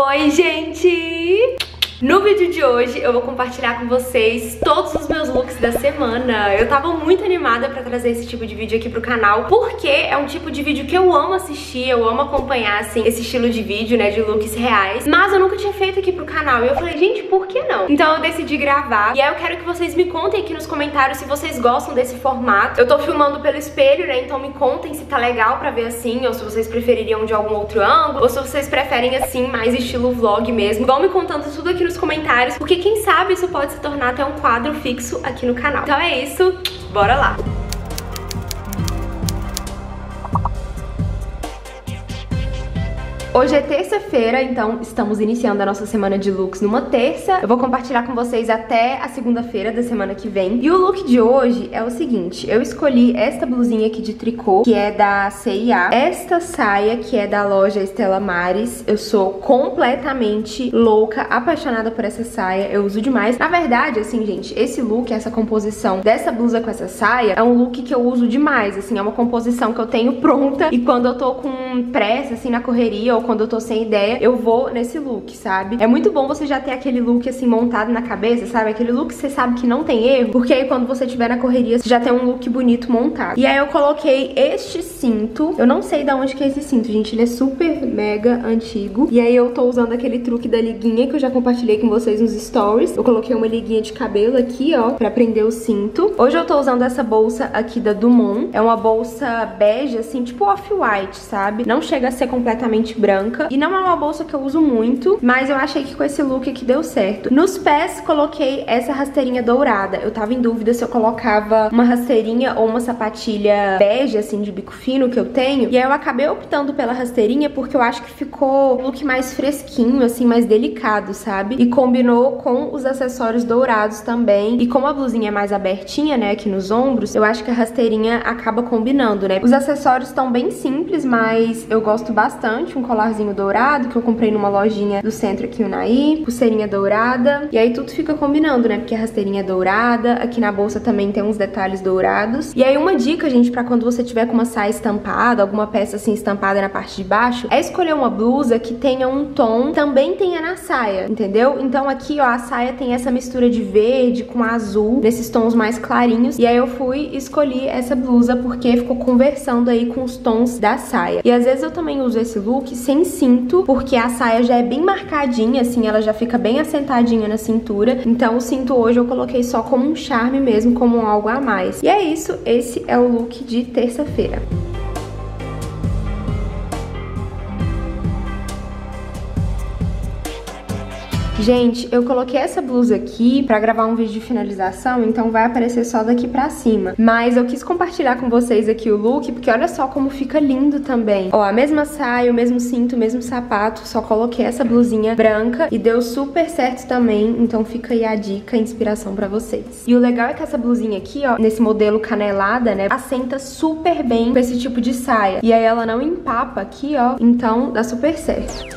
Oi, gente! No vídeo de hoje eu vou compartilhar com vocês todos os meus looks da semana. Eu tava muito animada pra trazer esse tipo de vídeo aqui pro canal, porque é um tipo de vídeo que eu amo assistir, eu amo acompanhar, assim, esse estilo de vídeo, né, de looks reais. Mas eu nunca tinha feito aqui pro canal e eu falei, gente, por que não? Então eu decidi gravar e aí eu quero que vocês me contem aqui nos comentários se vocês gostam desse formato. Eu tô filmando pelo espelho, né, então me contem se tá legal pra ver assim, ou se vocês prefeririam de algum outro ângulo, ou se vocês preferem assim, mais estilo vlog mesmo. Vão me contando tudo aqui nos comentários, porque quem sabe isso pode se tornar até um quadro fixo aqui no canal. Então é isso, bora lá! Hoje é terça-feira, então estamos iniciando a nossa semana de looks numa terça. Eu vou compartilhar com vocês até a segunda-feira da semana que vem. E o look de hoje é o seguinte, eu escolhi esta blusinha aqui de tricô, que é da C&A. Esta saia, que é da loja Stella Maris. Eu sou completamente louca, apaixonada por essa saia, eu uso demais. Na verdade, assim, gente, esse look, essa composição dessa blusa com essa saia, é um look que eu uso demais, assim, é uma composição que eu tenho pronta. E quando eu tô com pressa, assim, na correria, ou quando eu tô sem ideia, eu vou nesse look, sabe? É muito bom você já ter aquele look assim montado na cabeça, sabe? Aquele look que você sabe que não tem erro, porque aí quando você estiver na correria, você já tem um look bonito montado. E aí eu coloquei este cinto, eu não sei de onde que é esse cinto, gente, ele é super mega antigo. E aí eu tô usando aquele truque da liguinha que eu já compartilhei com vocês nos stories. Eu coloquei uma liguinha de cabelo aqui, ó, pra prender o cinto. Hoje eu tô usando essa bolsa aqui da Dumont, é uma bolsa bege, assim, tipo off-white, sabe? Não chega a ser completamente branca. E não é uma bolsa que eu uso muito, mas eu achei que com esse look aqui deu certo. Nos pés, coloquei essa rasteirinha dourada. Eu tava em dúvida se eu colocava uma rasteirinha ou uma sapatilha bege, assim, de bico fino que eu tenho. E aí eu acabei optando pela rasteirinha porque eu acho que ficou um look mais fresquinho, assim, mais delicado, sabe? E combinou com os acessórios dourados também. E como a blusinha é mais abertinha, né, aqui nos ombros, eu acho que a rasteirinha acaba combinando, né? Os acessórios estão bem simples, mas eu gosto bastante. Um colarzinho dourado que eu comprei numa lojinha do centro aqui, o Naí, pulseirinha dourada, e aí tudo fica combinando, né, porque a rasteirinha é dourada, aqui na bolsa também tem uns detalhes dourados. E aí uma dica, gente, pra quando você tiver com uma saia estampada, alguma peça assim estampada na parte de baixo, é escolher uma blusa que tenha um tom, também tenha na saia, entendeu? Então aqui, ó, a saia tem essa mistura de verde com azul, nesses tons mais clarinhos, e aí eu fui e escolhi essa blusa porque ficou conversando aí com os tons da saia. E às vezes eu também uso esse look sem cinto, porque a saia já é bem marcadinha, assim, ela já fica bem assentadinha na cintura. Então o cinto hoje eu coloquei só como um charme mesmo, como algo a mais. E é isso, esse é o look de terça-feira. Gente, eu coloquei essa blusa aqui pra gravar um vídeo de finalização, então vai aparecer só daqui pra cima. Mas eu quis compartilhar com vocês aqui o look, porque olha só como fica lindo também. Ó, a mesma saia, o mesmo cinto, o mesmo sapato, só coloquei essa blusinha branca e deu super certo também, então fica aí a dica, a inspiração pra vocês. E o legal é que essa blusinha aqui, ó, nesse modelo canelada, né, assenta super bem com esse tipo de saia. E aí ela não empapa aqui, ó, então dá super certo.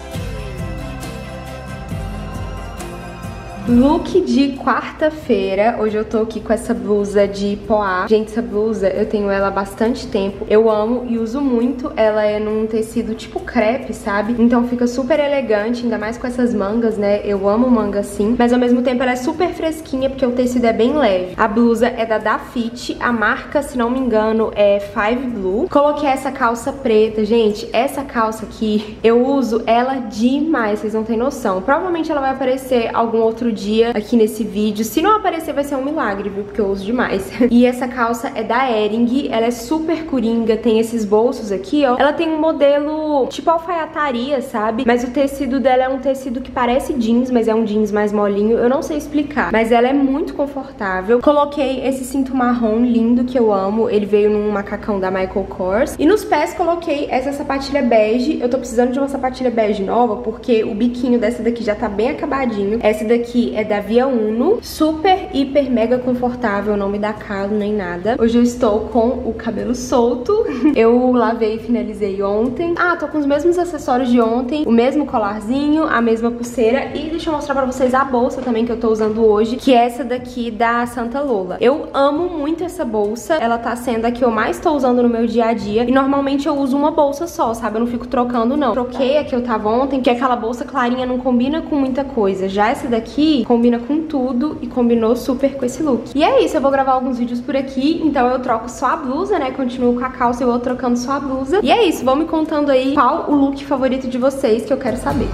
Look de quarta-feira. Hoje eu tô aqui com essa blusa de poá. Gente, essa blusa eu tenho ela há bastante tempo. Eu amo e uso muito. Ela é num tecido tipo crepe, sabe? Então fica super elegante, ainda mais com essas mangas, né? Eu amo manga assim. Mas ao mesmo tempo ela é super fresquinha porque o tecido é bem leve. A blusa é da Dafit. A marca, se não me engano, é Five Blue. Coloquei essa calça preta. Gente, essa calça aqui, eu uso ela demais. Vocês não têm noção. Provavelmente ela vai aparecer algum outro dia aqui nesse vídeo. Se não aparecer vai ser um milagre, viu? Porque eu uso demais. E essa calça é da Hering, ela é super coringa, tem esses bolsos aqui, ó. Ela tem um modelo tipo alfaiataria, sabe? Mas o tecido dela é um tecido que parece jeans, mas é um jeans mais molinho. Eu não sei explicar, mas ela é muito confortável. Coloquei esse cinto marrom lindo que eu amo. Ele veio num macacão da Michael Kors. E nos pés coloquei essa sapatilha bege. Eu tô precisando de uma sapatilha bege nova, porque o biquinho dessa daqui já tá bem acabadinho. Essa daqui aqui é da Via Uno, super, hiper, mega confortável, não me dá calo nem nada. Hoje eu estou com o cabelo solto, eu lavei e finalizei ontem. Ah, tô com os mesmos acessórios de ontem, o mesmo colarzinho, a mesma pulseira e deixa eu mostrar pra vocês a bolsa também que eu tô usando hoje, que é essa daqui da Santa Lola. Eu amo muito essa bolsa, ela tá sendo a que eu mais tô usando no meu dia a dia e normalmente eu uso uma bolsa só, sabe? Eu não fico trocando não. Troquei a que eu tava ontem, que aquela bolsa clarinha não combina com muita coisa. Já essa daqui combina com tudo e combinou super com esse look. E é isso, eu vou gravar alguns vídeos por aqui, então eu troco só a blusa, né? Continuo com a calça e eu vou trocando só a blusa. E é isso, vão me contando aí qual o look favorito de vocês, que eu quero saber.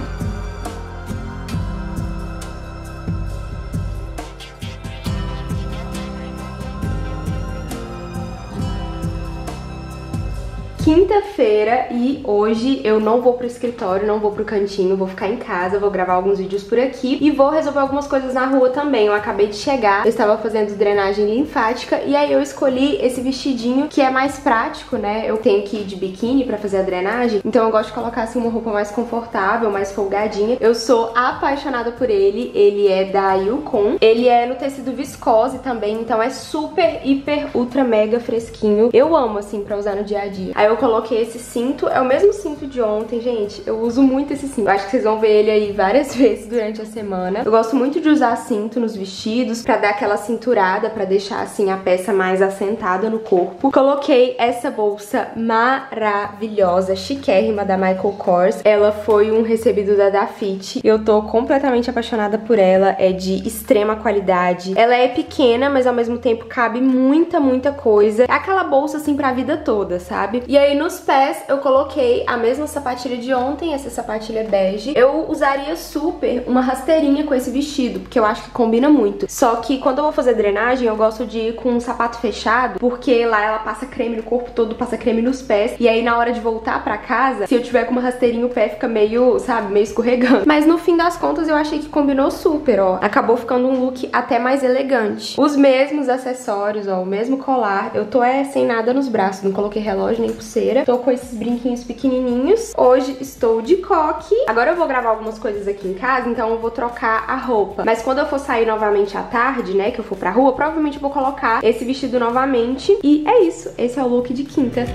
Quinta-feira e hoje eu não vou pro escritório, não vou pro cantinho, vou ficar em casa, vou gravar alguns vídeos por aqui e vou resolver algumas coisas na rua também. Eu acabei de chegar, eu estava fazendo drenagem linfática e aí eu escolhi esse vestidinho que é mais prático, né? Eu tenho que ir de biquíni pra fazer a drenagem, então eu gosto de colocar assim uma roupa mais confortável, mais folgadinha. Eu sou apaixonada por ele, ele é da Yukon, ele é no tecido viscose também, então é super, hiper, ultra, mega fresquinho. Eu amo assim pra usar no dia a dia. Aí eu coloquei esse cinto, é o mesmo cinto de ontem, gente. Eu uso muito esse cinto. Eu acho que vocês vão ver ele aí várias vezes durante a semana. Eu gosto muito de usar cinto nos vestidos pra dar aquela cinturada, pra deixar assim a peça mais assentada no corpo. Coloquei essa bolsa maravilhosa, chiquérrima da Michael Kors. Ela foi um recebido da Dafiti. Eu tô completamente apaixonada por ela. É de extrema qualidade. Ela é pequena, mas ao mesmo tempo cabe muita, muita coisa. É aquela bolsa assim pra vida toda, sabe? E aí nos pés eu coloquei a mesma sapatilha de ontem, essa sapatilha bege. Eu usaria super uma rasteirinha com esse vestido, porque eu acho que combina muito. Só que quando eu vou fazer drenagem, eu gosto de ir com um sapato fechado, porque lá ela passa creme no corpo todo, passa creme nos pés. E aí na hora de voltar pra casa, se eu tiver com uma rasteirinha, o pé fica meio, sabe, meio escorregando. Mas no fim das contas eu achei que combinou super, ó. Acabou ficando um look até mais elegante. Os mesmos acessórios, ó, o mesmo colar. Eu tô sem nada nos braços, não coloquei relógio nem pulseira. Tô com esses brinquinhos pequenininhos. Hoje estou de coque. Agora eu vou gravar algumas coisas aqui em casa, então eu vou trocar a roupa. Mas quando eu for sair novamente à tarde, né, que eu for pra rua, provavelmente eu vou colocar esse vestido novamente. E é isso, esse é o look de quinta.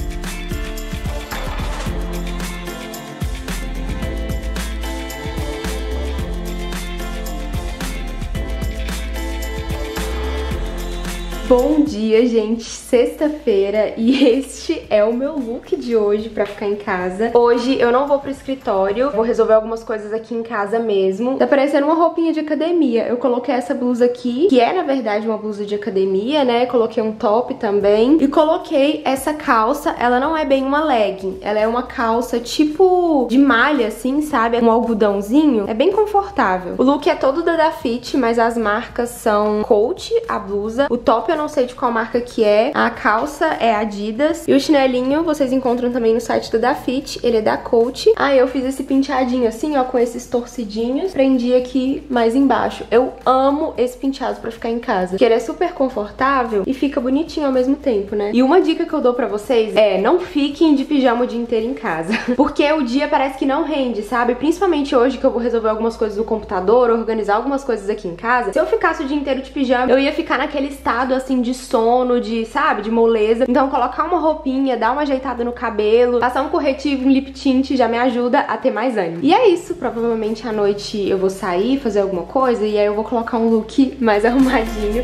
Bom dia, gente! Sexta-feira e este é o meu look de hoje pra ficar em casa. Hoje eu não vou pro escritório, vou resolver algumas coisas aqui em casa mesmo. Tá parecendo uma roupinha de academia. Eu coloquei essa blusa aqui, que é na verdade uma blusa de academia, né? Coloquei um top também e coloquei essa calça. Ela não é bem uma legging, ela é uma calça tipo de malha assim, sabe? Um algodãozinho. É bem confortável. O look é todo da Dafiti, mas as marcas são Coach, a blusa. O top eu não sei de qual marca que é. A calça é Adidas. E o chinelinho vocês encontram também no site da Dafiti. Ele é da Coach. Aí eu fiz esse penteadinho assim, ó, com esses torcidinhos. Prendi aqui mais embaixo. Eu amo esse penteado pra ficar em casa, porque ele é super confortável e fica bonitinho ao mesmo tempo, né? E uma dica que eu dou pra vocês é: não fiquem de pijama o dia inteiro em casa. Porque o dia parece que não rende, sabe? Principalmente hoje que eu vou resolver algumas coisas do computador, organizar algumas coisas aqui em casa. Se eu ficasse o dia inteiro de pijama, eu ia ficar naquele estado assim de sono, de, sabe, de moleza. Então colocar uma roupinha, dar uma ajeitada no cabelo, passar um corretivo, um lip tint já me ajuda a ter mais ânimo. E é isso, provavelmente à noite eu vou sair, fazer alguma coisa e aí eu vou colocar um look mais arrumadinho.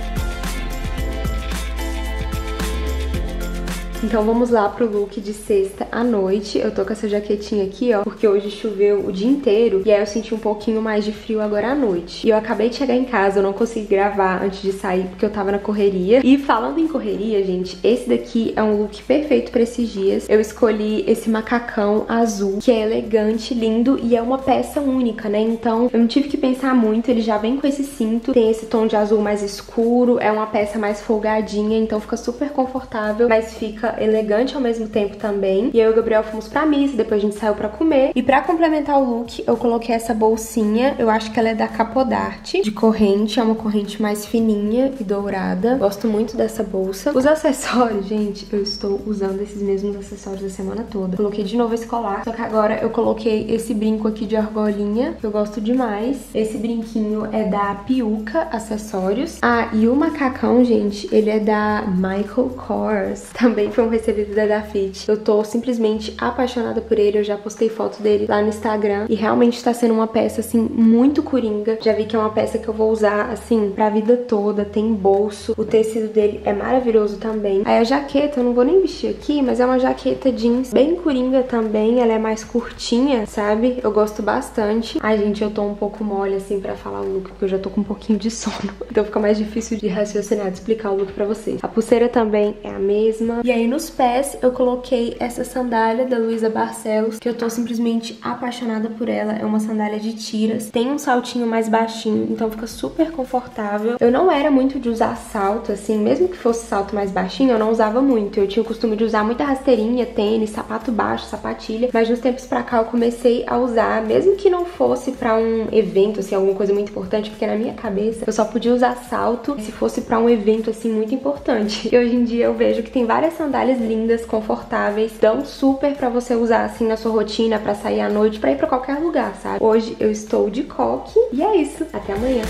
Então vamos lá pro look de sexta à noite. Eu tô com essa jaquetinha aqui, ó, porque hoje choveu o dia inteiro e aí eu senti um pouquinho mais de frio agora à noite. E eu acabei de chegar em casa, eu não consegui gravar antes de sair porque eu tava na correria. E falando em correria, gente, esse daqui é um look perfeito pra esses dias. Eu escolhi esse macacão azul, que é elegante, lindo e é uma peça única, né? Então eu não tive que pensar muito, ele já vem com esse cinto, tem esse tom de azul mais escuro, é uma peça mais folgadinha, então fica super confortável, mas fica fica elegante ao mesmo tempo também. E eu e o Gabriel fomos pra missa, depois a gente saiu pra comer. E pra complementar o look, eu coloquei essa bolsinha, eu acho que ela é da Capodarte, de corrente, é uma corrente mais fininha e dourada. Gosto muito dessa bolsa. Os acessórios, gente, eu estou usando esses mesmos acessórios a semana toda. Coloquei de novo esse colar, só que agora eu coloquei esse brinco aqui de argolinha, que eu gosto demais. Esse brinquinho é da Piuca Acessórios. Ah, e o macacão, gente, ele é da Michael Kors. Também foi um recebido da Dafit. Eu tô simplesmente apaixonada por ele, eu já postei foto dele lá no Instagram e realmente tá sendo uma peça, assim, muito coringa. Já vi que é uma peça que eu vou usar, assim, pra vida toda. Tem bolso, o tecido dele é maravilhoso também. Aí a jaqueta, eu não vou nem vestir aqui, mas é uma jaqueta jeans bem coringa também, ela é mais curtinha, sabe? Eu gosto bastante. Ai, gente, eu tô um pouco mole, assim, pra falar o look, porque eu já tô com um pouquinho de sono. Então fica mais difícil de raciocinar, de explicar o look pra vocês. A pulseira também é a mesma. E aí nos pés eu coloquei essa sandália da Luísa Barcelos, que eu tô simplesmente apaixonada por ela. É uma sandália de tiras, tem um saltinho mais baixinho, então fica super confortável. Eu não era muito de usar salto, assim, mesmo que fosse salto mais baixinho, eu não usava muito. Eu tinha o costume de usar muita rasteirinha, tênis, sapato baixo, sapatilha, mas nos tempos pra cá eu comecei a usar, mesmo que não fosse pra um evento, assim, alguma coisa muito importante, porque na minha cabeça eu só podia usar salto se fosse pra um evento, assim, muito importante. E hoje em dia eu vejo que tem várias sandálias lindas, confortáveis, dão super pra você usar, assim, na sua rotina, pra sair à noite, pra ir pra qualquer lugar, sabe? Hoje eu estou de coque e é isso. Até amanhã.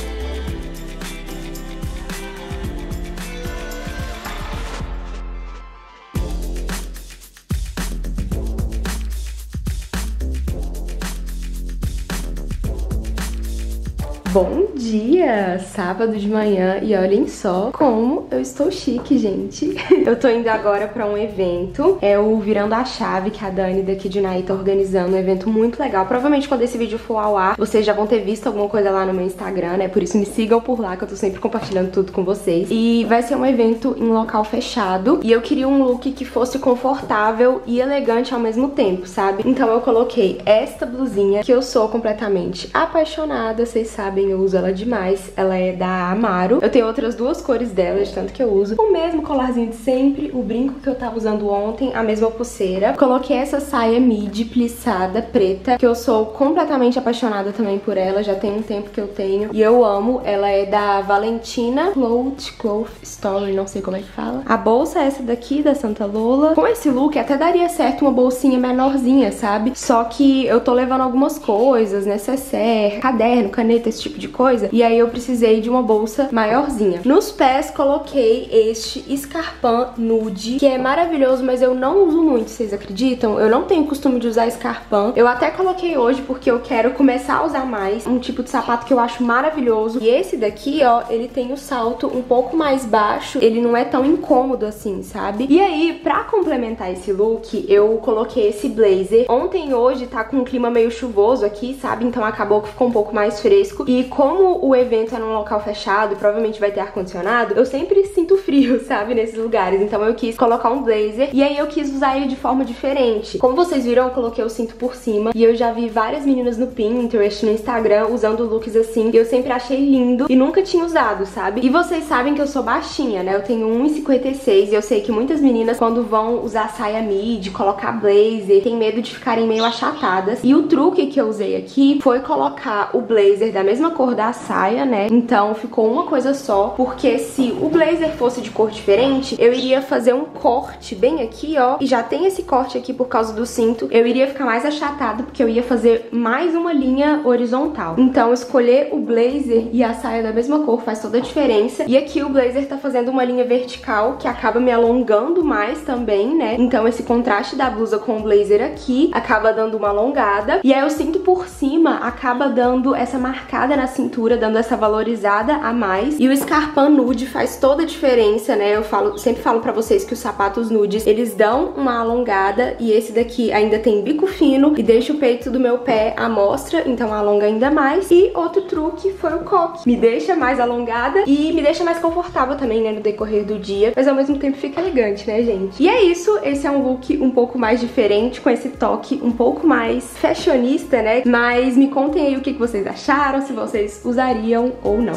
Bom dia! Sábado de manhã e olhem só como eu estou chique, gente. Eu tô indo agora pra um evento, é o Virando a Chave, que a Dani daqui de Naí tá organizando, um evento muito legal. Provavelmente quando esse vídeo for ao ar, vocês já vão ter visto alguma coisa lá no meu Instagram, né? Por isso me sigam por lá, que eu tô sempre compartilhando tudo com vocês. E vai ser um evento em local fechado, e eu queria um look que fosse confortável e elegante ao mesmo tempo, sabe? Então eu coloquei esta blusinha, que eu sou completamente apaixonada, vocês sabem, eu uso ela demais. Ela é da Amaro. Eu tenho outras duas cores dela, de tanto que eu uso. O mesmo colarzinho de sempre, o brinco que eu tava usando ontem, a mesma pulseira. Coloquei essa saia midi plissada, preta, que eu sou completamente apaixonada também por ela. Já tem um tempo que eu tenho e eu amo. Ela é da Valentina Cloth Story, não sei como é que fala. A bolsa é essa daqui, da Santa Lola. Com esse look até daria certo uma bolsinha menorzinha, sabe? Só que eu tô levando algumas coisas, necessaire, caderno, caneta, esse tipo de coisa, e aí eu precisei de uma bolsa maiorzinha. Nos pés coloquei este escarpão nude, que é maravilhoso, mas eu não uso muito, vocês acreditam? Eu não tenho costume de usar escarpão. Eu até coloquei hoje porque eu quero começar a usar mais, um tipo de sapato que eu acho maravilhoso. E esse daqui, ó, ele tem o salto um pouco mais baixo, ele não é tão incômodo assim, sabe? E aí, pra complementar esse look, eu coloquei esse blazer. Ontem e hoje tá com um clima meio chuvoso aqui, sabe? Então acabou que ficou um pouco mais fresco. E como o evento é num local fechado, provavelmente vai ter ar-condicionado, eu sempre sinto frio, sabe, nesses lugares. Então eu quis colocar um blazer e aí eu quis usar ele de forma diferente. Como vocês viram, eu coloquei o cinto por cima e eu já vi várias meninas no Pinterest, no Instagram, usando looks assim, e eu sempre achei lindo e nunca tinha usado, sabe? E vocês sabem que eu sou baixinha, né? Eu tenho 1,56 e eu sei que muitas meninas, quando vão usar saia midi, colocar blazer, tem medo de ficarem meio achatadas. E o truque que eu usei aqui foi colocar o blazer da mesma cor da saia, né? Então ficou uma coisa só, porque se o blazer fosse de cor diferente, eu iria fazer um corte bem aqui, ó, e já tem esse corte aqui por causa do cinto, eu iria ficar mais achatada, porque eu ia fazer mais uma linha horizontal. Então escolher o blazer e a saia da mesma cor faz toda a diferença. E aqui o blazer tá fazendo uma linha vertical, que acaba me alongando mais também, né? Então esse contraste da blusa com o blazer aqui acaba dando uma alongada, e aí o cinto por cima acaba dando essa marcada na cintura, dando essa valorizada a mais. E o escarpão nude faz toda a diferença, né? Eu sempre falo pra vocês que os sapatos nudes, eles dão uma alongada, e esse daqui ainda tem bico fino e deixa o peito do meu pé à mostra, então alonga ainda mais. E outro truque foi o coque. Me deixa mais alongada e me deixa mais confortável também, né, no decorrer do dia, mas ao mesmo tempo fica elegante, né, gente? E é isso, esse é um look um pouco mais diferente, com esse toque um pouco mais fashionista, né? Mas me contem aí o que vocês acharam, se vocês usariam ou não.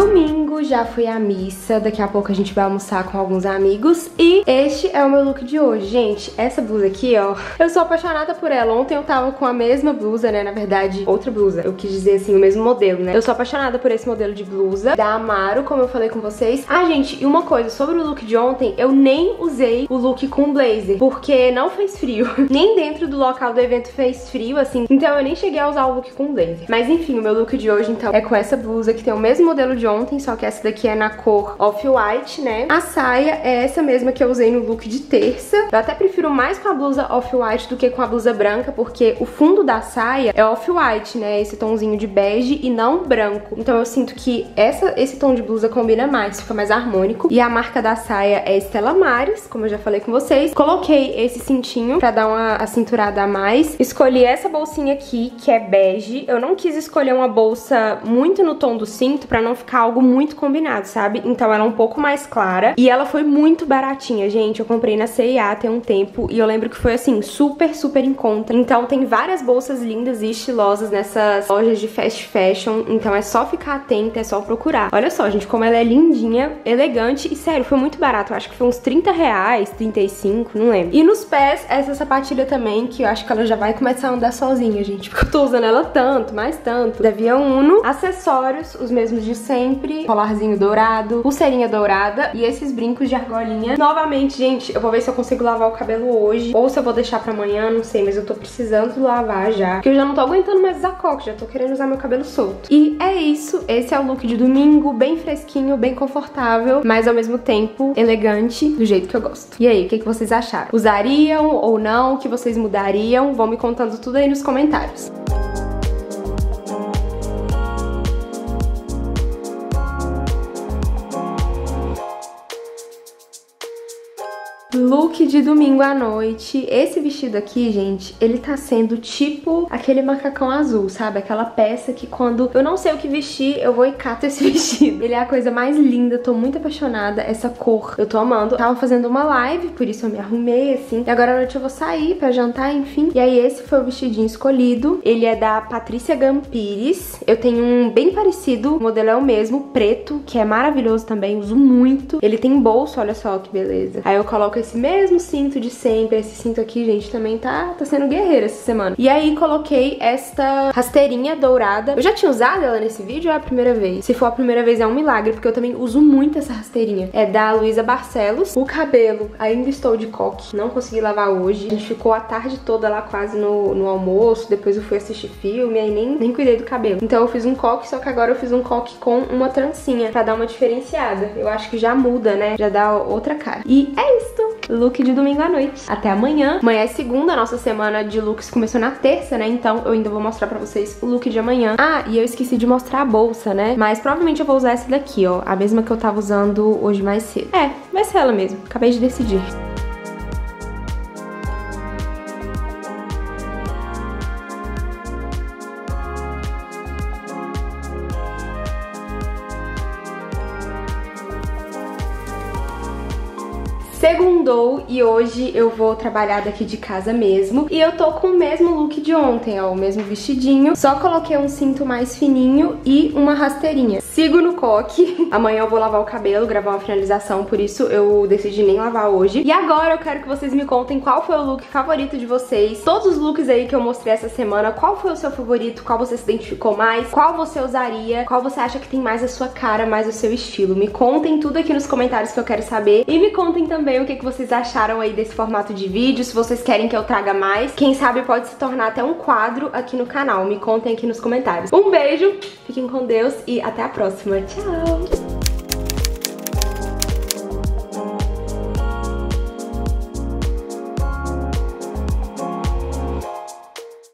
Domingo, já fui à missa, daqui a pouco a gente vai almoçar com alguns amigos e este é o meu look de hoje. Gente, essa blusa aqui, ó, eu sou apaixonada por ela. Ontem eu tava com a mesma blusa, né, na verdade, outra blusa, eu quis dizer assim, o mesmo modelo, né. Eu sou apaixonada por esse modelo de blusa da Amaro, como eu falei com vocês. Ah, gente, e uma coisa, sobre o look de ontem, eu nem usei o look com blazer, porque não fez frio, nem dentro do local do evento fez frio, assim, então eu nem cheguei a usar o look com blazer. Mas enfim, o meu look de hoje, então, é com essa blusa que tem o mesmo modelo de ontem, só que essa daqui é na cor off-white, né? A saia é essa mesma que eu usei no look de terça. Eu até prefiro mais com a blusa off-white do que com a blusa branca, porque o fundo da saia é off-white, né? Esse tomzinho de bege e não branco. Então eu sinto que esse tom de blusa combina mais, fica mais harmônico. E a marca da saia é Stella Maris, como eu já falei com vocês. Coloquei esse cintinho pra dar uma cinturada a mais. Escolhi essa bolsinha aqui, que é bege. Eu não quis escolher uma bolsa muito no tom do cinto pra não ficar algo muito combinado, sabe? Então ela é um pouco mais clara e ela foi muito baratinha, gente. Eu comprei na C&A tem um tempo e eu lembro que foi assim, super, super em conta. Então tem várias bolsas lindas e estilosas nessas lojas de fast fashion, então é só ficar atenta, é só procurar. Olha só, gente, como ela é lindinha, elegante e sério, foi muito barato. Eu acho que foi uns 30 reais, 35, não lembro. E nos pés, essa sapatilha também, que eu acho que ela já vai começar a andar sozinha, gente, porque eu tô usando ela tanto, mais tanto. Da Via Uno, acessórios, os mesmos de sempre, colarzinho dourado, pulseirinha dourada e esses brincos de argolinha. Novamente, gente, eu vou ver se eu consigo lavar o cabelo hoje, ou se eu vou deixar pra amanhã, não sei, mas eu tô precisando lavar já, porque eu já não tô aguentando mais usar coque, já tô querendo usar meu cabelo solto. E é isso, esse é o look de domingo, bem fresquinho, bem confortável, mas ao mesmo tempo elegante, do jeito que eu gosto. E aí, o que vocês acharam? Usariam ou não? O que vocês mudariam? Vão me contando tudo aí nos comentários. Look de domingo à noite. Esse vestido aqui, gente, ele tá sendo tipo aquele macacão azul, sabe? Aquela peça que quando eu não sei o que vestir, eu vou e cato esse vestido. Ele é a coisa mais linda, tô muito apaixonada. Essa cor, eu tô amando. Tava fazendo uma live, por isso eu me arrumei assim. E agora à noite eu vou sair pra jantar, enfim. E aí esse foi o vestidinho escolhido. Ele é da Patrícia Gampires. Eu tenho um bem parecido, o modelo é o mesmo, preto, que é maravilhoso também, uso muito. Ele tem bolso, olha só que beleza. Aí eu coloco esse mesmo cinto de sempre. Esse cinto aqui, gente, também tá sendo guerreira essa semana. E aí coloquei esta rasteirinha dourada. Eu já tinha usado ela nesse vídeo ou é a primeira vez? Se for a primeira vez é um milagre, porque eu também uso muito essa rasteirinha. É da Luísa Barcelos. O cabelo, ainda estou de coque. Não consegui lavar hoje. A gente ficou a tarde toda lá quase no almoço. Depois eu fui assistir filme, aí nem cuidei do cabelo. Então eu fiz um coque, só que agora eu fiz um coque com uma trancinha pra dar uma diferenciada. Eu acho que já muda, né? Já dá outra cara. E é isso. Look de domingo à noite. Até amanhã. Amanhã é segunda, a nossa semana de looks começou na terça, né? Então eu ainda vou mostrar pra vocês o look de amanhã. Ah, e eu esqueci de mostrar a bolsa, né? Mas provavelmente eu vou usar essa daqui, ó. A mesma que eu tava usando hoje mais cedo. É, vai ser ela mesmo. Acabei de decidir. Segundou e hoje eu vou trabalhar daqui de casa mesmo. E eu tô com o mesmo look de ontem, ó, o mesmo vestidinho. Só coloquei um cinto mais fininho e uma rasteirinha. Sigo no coque. Amanhã eu vou lavar o cabelo, gravar uma finalização, por isso eu decidi nem lavar hoje. E agora eu quero que vocês me contem qual foi o look favorito de vocês. Todos os looks aí que eu mostrei essa semana, qual foi o seu favorito, qual você se identificou mais, qual você usaria, qual você acha que tem mais a sua cara, mais o seu estilo. Me contem tudo aqui nos comentários que eu quero saber. E me contem também o que vocês acharam aí desse formato de vídeo, se vocês querem que eu traga mais. Quem sabe pode se tornar até um quadro aqui no canal. Me contem aqui nos comentários. Um beijo, fiquem com Deus e até a próxima. Tchau!